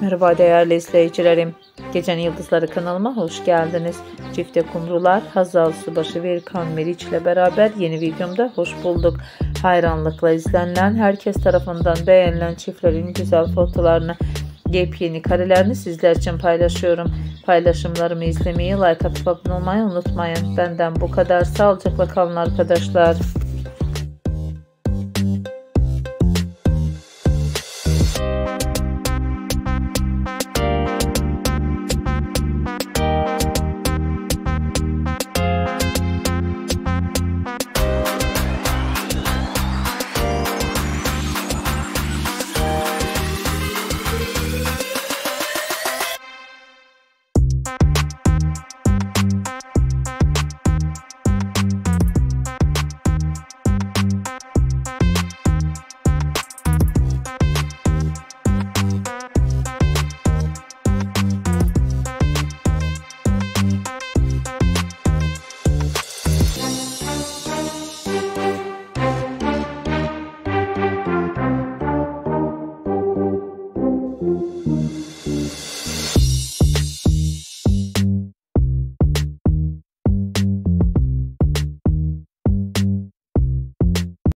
Merhaba değerli izleyicilerim. Gecenin Yıldızları kanalıma hoş geldiniz. Çifte kumrular Hazal Subaşı ve İlkan Meriç ile beraber yeni videomda hoş bulduk. Hayranlıkla izlenilen, herkes tarafından beğenilen çiftlerin güzel fotolarını, yepyeni karelerini sizler için paylaşıyorum. Paylaşımlarımı izlemeyi, like atıp abone olmayı unutmayın. Benden bu kadar. Sağlıcakla kalın arkadaşlar.